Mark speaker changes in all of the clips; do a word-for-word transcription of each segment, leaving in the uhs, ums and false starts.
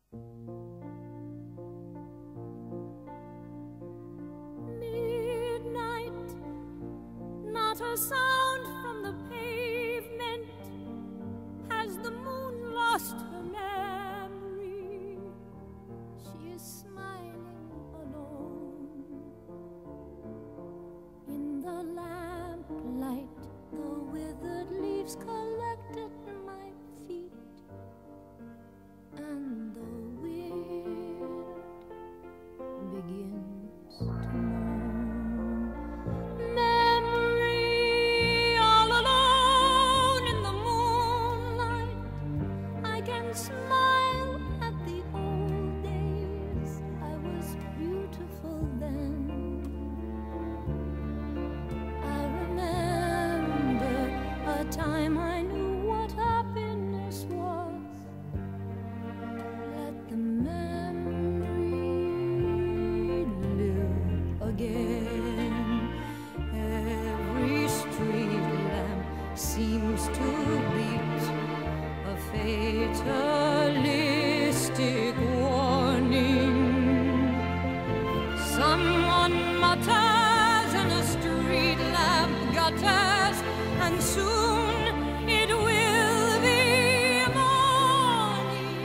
Speaker 1: Midnight, not a sound from the pavement. Has the moon lost her memory? She is smiling alone. In the lamplight, the withered leaves collect at my feet, and the wind begins to moan. Memory, all alone in the moonlight, I can smile at the old days. I was beautiful then. I remember a time I knew what happiness was. Let the memory live again. Every street lamp seems to beat a fatalistic warning. Someone mutters in a street lamp gutters, and soon it will be morning.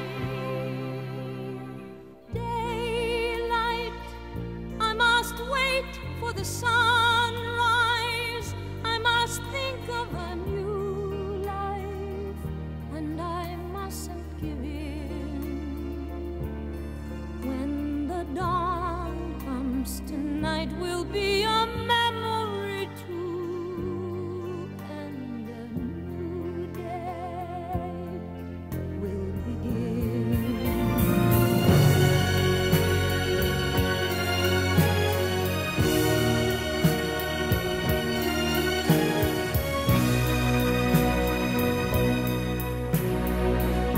Speaker 1: Daylight, I must wait for the sunrise. I must think of a new life, and I mustn't give in. When the dawn comes, tonight will be a memory too, and a new day will begin.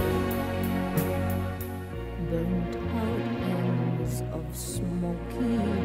Speaker 1: Burnt out ends of smoky